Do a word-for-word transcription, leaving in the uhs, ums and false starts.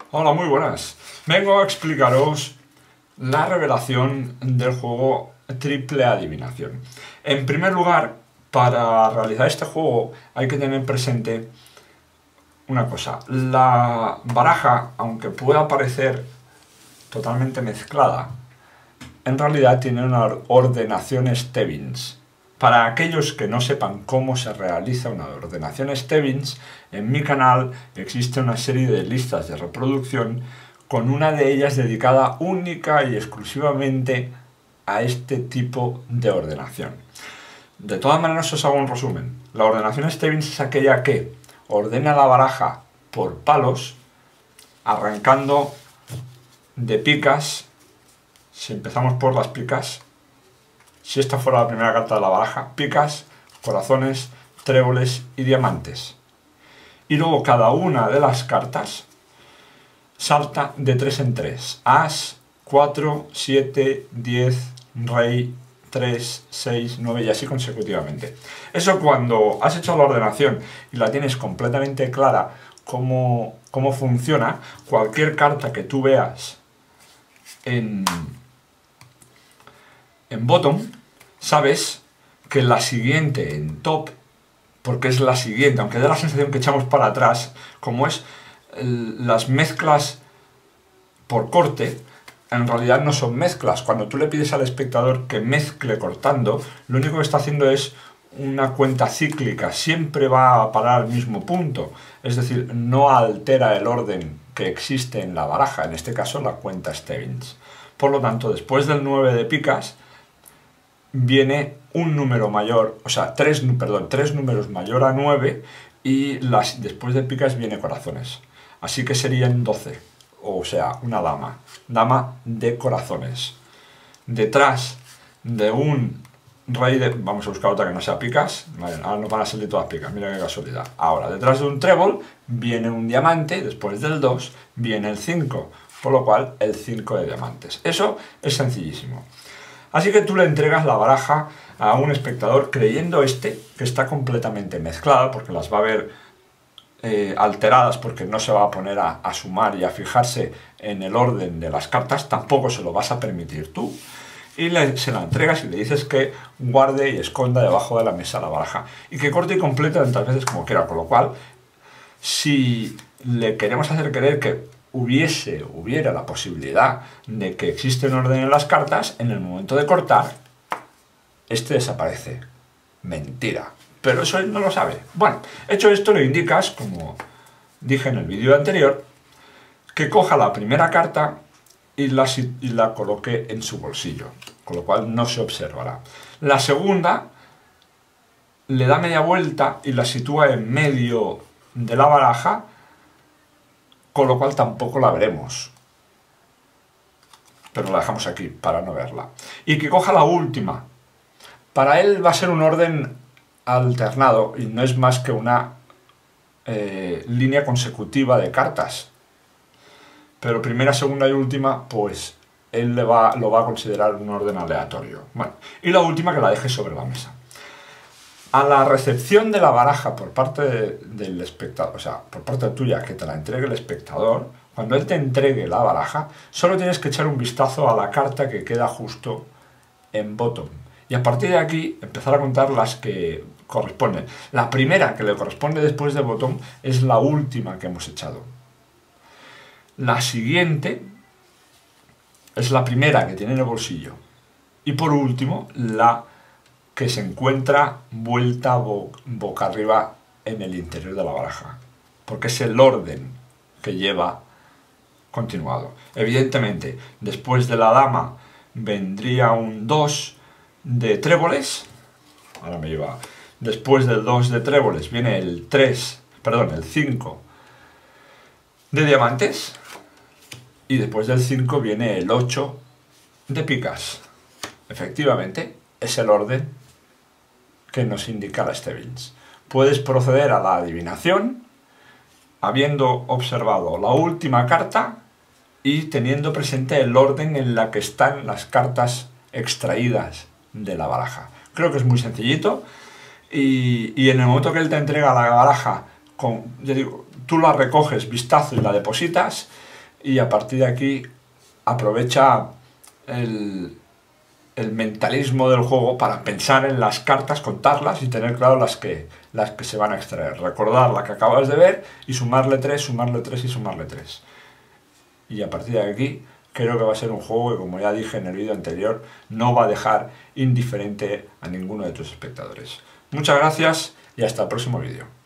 Hola, muy buenas. Vengo a explicaros la revelación del juego Triple Adivinación. En primer lugar, para realizar este juego hay que tener presente una cosa. La baraja, aunque pueda parecer totalmente mezclada, en realidad tiene una ordenación Stebbins. Para aquellos que no sepan cómo se realiza una ordenación Stebbins, en mi canal existe una serie de listas de reproducción con una de ellas dedicada única y exclusivamente a este tipo de ordenación. De todas maneras os hago un resumen. La ordenación Stebbins es aquella que ordena la baraja por palos, arrancando de picas. Si empezamos por las picas, si esta fuera la primera carta de la baraja, picas, corazones, tréboles y diamantes. Y luego cada una de las cartas salta de tres en tres. As, cuatro, siete, diez, rey, tres, seis, nueve y así consecutivamente. Eso cuando has hecho la ordenación y la tienes completamente clara cómo, cómo funciona, cualquier carta que tú veas en, en bottom, sabes que la siguiente en top, porque es la siguiente, aunque dé la sensación que echamos para atrás, como es el, las mezclas por corte, en realidad no son mezclas. Cuando tú le pides al espectador que mezcle cortando, lo único que está haciendo es una cuenta cíclica, siempre va a parar al mismo punto, es decir, no altera el orden que existe en la baraja, en este caso la cuenta Stebbins. Por lo tanto, después del nueve de picas, viene un número mayor, o sea, tres, perdón, tres números mayor a nueve y las, después de picas viene corazones. Así que serían doce, o sea, una dama. Dama de corazones. Detrás de un rey de... Vamos a buscar otra que no sea picas. Vale, ahora no van a salir todas picas, mira qué casualidad. Ahora, detrás de un trébol viene un diamante, después del dos viene el cinco, por lo cual el cinco de diamantes. Eso es sencillísimo. Así que tú le entregas la baraja a un espectador creyendo este que está completamente mezclada, porque las va a ver eh, alteradas, porque no se va a poner a, a sumar y a fijarse en el orden de las cartas, tampoco se lo vas a permitir tú, y le, se la entregas y le dices que guarde y esconda debajo de la mesa la baraja, y que corte y complete tantas veces como quiera, con lo cual, si le queremos hacer creer que hubiese, hubiera la posibilidad de que existe un orden en las cartas, en el momento de cortar, este desaparece. Mentira. Pero eso él no lo sabe. Bueno, hecho esto, le indicas, como dije en el vídeo anterior, que coja la primera carta y la, y la coloque en su bolsillo, con lo cual no se observará. La segunda le da media vuelta y la sitúa en medio de la baraja, con lo cual tampoco la veremos, pero la dejamos aquí para no verla. Y que coja la última. Para él va a ser un orden alternado y no es más que una eh, línea consecutiva de cartas, pero primera, segunda y última, pues él le va, lo va a considerar un orden aleatorio. Bueno, y la última que la deje sobre la mesa. A la recepción de la baraja por parte de, del espectador, o sea, por parte tuya, que te la entregue el espectador, cuando él te entregue la baraja, solo tienes que echar un vistazo a la carta que queda justo en bottom. Y a partir de aquí, empezar a contar las que corresponden. La primera que le corresponde después de bottom es la última que hemos echado. La siguiente es la primera que tiene en el bolsillo. Y por último, la que se encuentra vuelta bo boca arriba en el interior de la baraja, porque es el orden que lleva continuado. Evidentemente, después de la dama vendría un dos de tréboles, ahora me lleva, después del dos de tréboles viene el tres, perdón, el cinco de diamantes, y después del cinco viene el ocho de picas. Efectivamente, es el orden que nos indica la Stebbins. Puedes proceder a la adivinación habiendo observado la última carta y teniendo presente el orden en la que están las cartas extraídas de la baraja. Creo que es muy sencillito y, y en el momento que él te entrega la baraja, con, yo digo, tú la recoges, vistazo y la depositas, y a partir de aquí aprovecha el, el mentalismo del juego para pensar en las cartas, contarlas y tener claro las que, las que se van a extraer. Recordar la que acabas de ver y sumarle tres, sumarle tres y sumarle tres. Y a partir de aquí creo que va a ser un juego que, como ya dije en el vídeo anterior, no va a dejar indiferente a ninguno de tus espectadores. Muchas gracias y hasta el próximo vídeo.